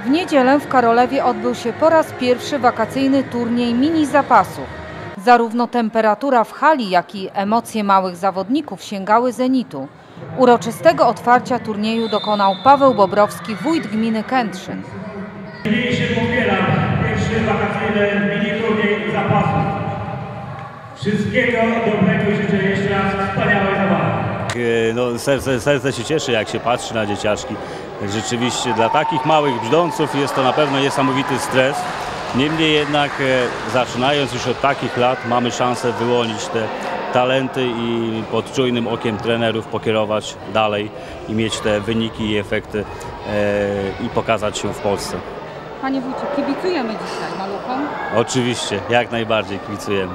W niedzielę w Karolewie odbył się po raz pierwszy wakacyjny turniej mini zapasów. Zarówno temperatura w hali, jak i emocje małych zawodników sięgały zenitu. Uroczystego otwarcia turnieju dokonał Paweł Bobrowski, wójt gminy Kętrzyn. Dziś się popiera pierwszy wakacyjny mini turniej zapasów. Wszystkiego dobrego życzę jeszcze raz, wspaniałej zabawy. No, serce się cieszy, jak się patrzy na dzieciaczki. Rzeczywiście dla takich małych brzdąców jest to na pewno niesamowity stres. Niemniej jednak zaczynając już od takich lat mamy szansę wyłonić te talenty i pod czujnym okiem trenerów pokierować dalej i mieć te wyniki i efekty i pokazać się w Polsce. Panie wójcie, kibicujemy dzisiaj maluchom? Oczywiście, jak najbardziej kibicujemy.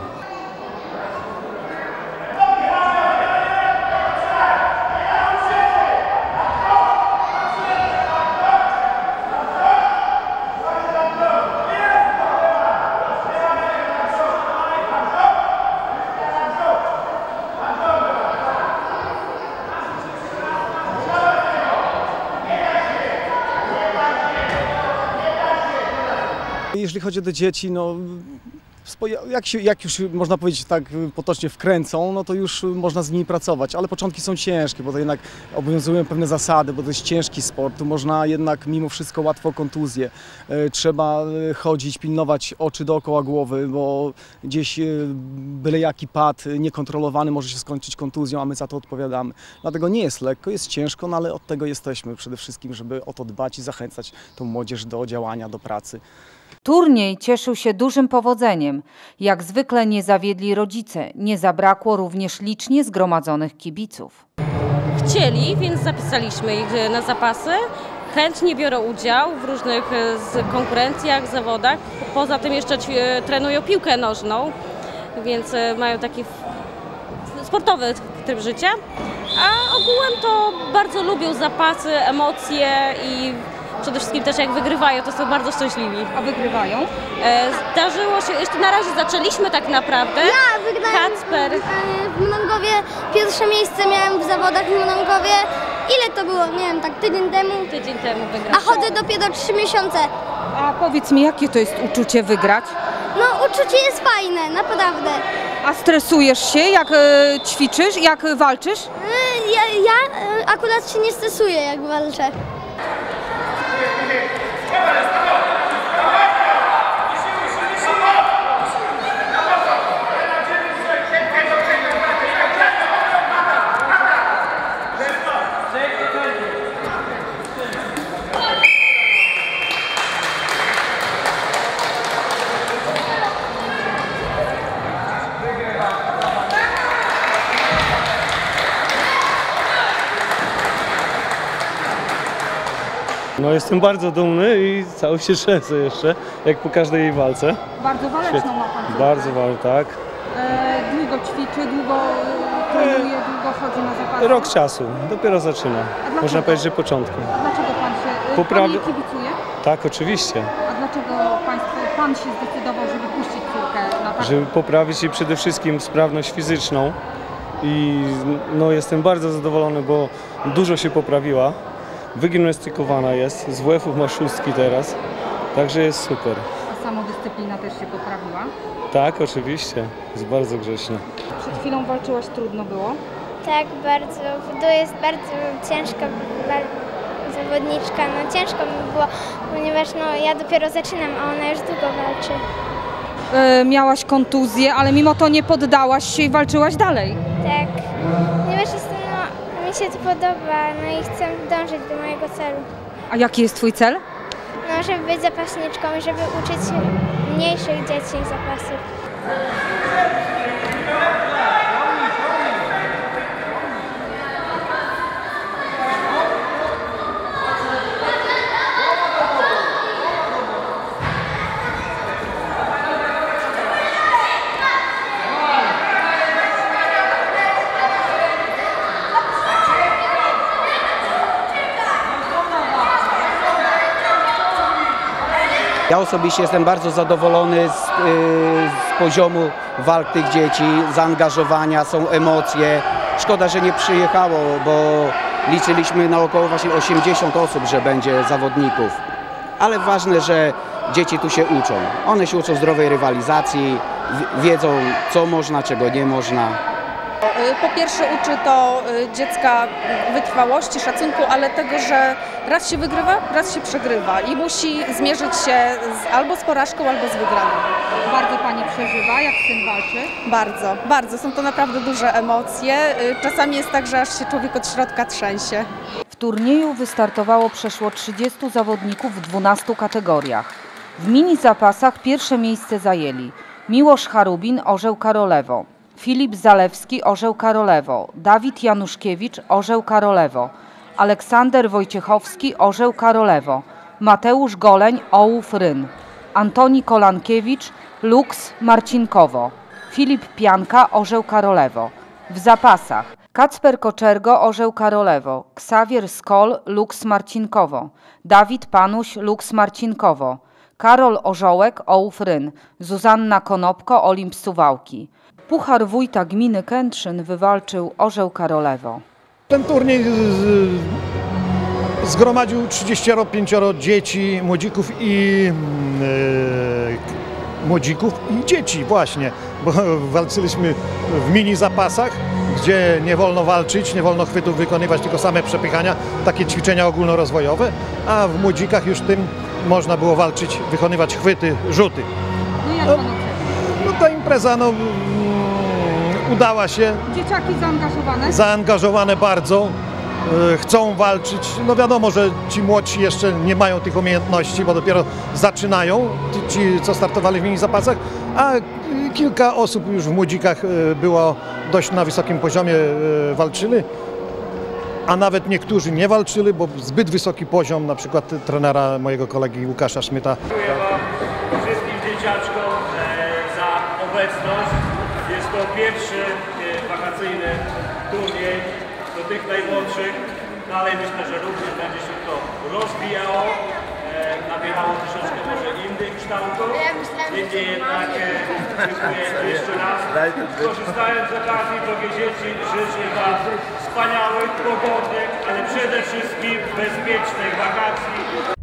Jeżeli chodzi o dzieci, no, jak już można powiedzieć tak potocznie wkręcą, no to już można z nimi pracować, ale początki są ciężkie, bo to jednak obowiązują pewne zasady, bo to jest ciężki sport, tu można jednak mimo wszystko łatwo o kontuzję. Trzeba chodzić, pilnować oczy dookoła głowy, bo gdzieś byle jaki pad niekontrolowany może się skończyć kontuzją, a my za to odpowiadamy. Dlatego nie jest lekko, jest ciężko, no ale od tego jesteśmy przede wszystkim, żeby o to dbać i zachęcać tą młodzież do działania, do pracy. Turniej cieszył się dużym powodzeniem. Jak zwykle nie zawiedli rodzice. Nie zabrakło również licznie zgromadzonych kibiców. Chcieli, więc zapisaliśmy ich na zapasy. Chętnie biorą udział w różnych konkurencjach, zawodach. Poza tym jeszcze trenują piłkę nożną, więc mają taki sportowy tryb życia. A ogółem to bardzo lubią zapasy, emocje i przede wszystkim też jak wygrywają, to są bardzo szczęśliwi. A wygrywają? Zdarzyło się, jeszcze na razie zaczęliśmy tak naprawdę. Ja wygrałem w Mrągowie, pierwsze miejsce miałem w zawodach w Mrągowie. Ile to było? Nie wiem, tak tydzień temu? Tydzień temu wygrałem. A chodzę dopiero 3 miesiące. A powiedz mi, jakie to jest uczucie wygrać? No uczucie jest fajne, naprawdę. A stresujesz się, jak ćwiczysz, jak walczysz? Ja akurat się nie stresuję, jak walczę. No jestem bardzo dumny i cały się trzęsę jeszcze, jak po każdej jej walce. Bardzo waleczną ma pan. Bardzo walczę, tak. Długo ćwiczy, długo trenuje, długo chodzi na zapasy? Rok czasu, dopiero zaczyna. Można powiedzieć, że początku. A dlaczego pan jej kibicuje? Tak, oczywiście. A dlaczego pan się zdecydował, żeby puścić córkę na taką? Żeby poprawić jej przede wszystkim sprawność fizyczną i no, jestem bardzo zadowolony, bo dużo się poprawiła. Wygimnastykowana jest, z WF-ów ma 6 teraz, także jest super. A samodyscyplina też się poprawiła? Tak, oczywiście, jest bardzo grzeczna. Przed chwilą walczyłaś, trudno było? Tak, bardzo. To jest bardzo ciężka zawodniczka. No ciężko mi było, ponieważ no, ja dopiero zaczynam, a ona już długo walczy. Miałaś kontuzję, ale mimo to nie poddałaś się i walczyłaś dalej. Tak, ponieważ mi się to podoba, no i chcę dążyć do mojego celu. A jaki jest twój cel? No, żeby być zapaśniczką i żeby uczyć mniejszych dzieci zapasów. Ja osobiście jestem bardzo zadowolony z poziomu walk tych dzieci, zaangażowania, są emocje. Szkoda, że nie przyjechało, bo liczyliśmy na około właśnie 80 osób, że będzie zawodników. ale ważne, że dzieci tu się uczą. One się uczą zdrowej rywalizacji, wiedzą co można, czego nie można. Po pierwsze uczy to dziecka wytrwałości, szacunku, ale tego, że raz się wygrywa, raz się przegrywa i musi zmierzyć się albo z porażką, albo z wygraną. Bardzo Pani przeżywa, jak syn walczy? Bardzo, bardzo. Są to naprawdę duże emocje. Czasami jest tak, że aż się człowiek od środka trzęsie. W turnieju wystartowało przeszło 30 zawodników w 12 kategoriach. W mini zapasach pierwsze miejsce zajęli Miłosz Charubin, Orzeł Karolewo, Filip Zalewski, Orzeł Karolewo, Dawid Januszkiewicz, Orzeł Karolewo, Aleksander Wojciechowski, Orzeł Karolewo, Mateusz Goleń, Ołów Ryn, Antoni Kolankiewicz, Lux Marcinkowo, Filip Pianka, Orzeł Karolewo. W zapasach Kacper Koczergo, Orzeł Karolewo, Ksawier Skol, Lux Marcinkowo, Dawid Panuś, Lux Marcinkowo, Karol Orzołek, Ołów Ryn, Zuzanna Konopko, Olimp Suwałki. Puchar wójta gminy Kętrzyn wywalczył Orzeł Karolewo. Ten turniej zgromadził 35 dzieci, młodzików i dzieci właśnie, bo walczyliśmy w mini zapasach, gdzie nie wolno walczyć, nie wolno chwytów wykonywać, tylko same przepychania, takie ćwiczenia ogólnorozwojowe, a w młodzikach już tym można było walczyć, wykonywać chwyty, rzuty. No jak Pan No ta impreza udała się. Dzieciaki zaangażowane? Zaangażowane bardzo, chcą walczyć. No wiadomo, że ci młodsi jeszcze nie mają tych umiejętności, bo dopiero zaczynają, ci co startowali w mini zapasach, a kilka osób już w młodzikach było dość na wysokim poziomie, walczyli, a nawet niektórzy nie walczyli, bo zbyt wysoki poziom, na przykład trenera mojego kolegi Łukasza Szmyta. Dziękuję Wam wszystkim dzieciaczkom za obecność. Jest to pierwszy wakacyjny turniej do tych najmłodszych. Dalej myślę, że również będzie się to rozwijało, nabierało troszeczkę może innych kształtów. Niemniej jednak dziękuję jeszcze raz. Korzystając z okazji, drogie dzieci, życzę Wam wspaniałych, pogodnych, ale przede wszystkim bezpiecznych wakacji.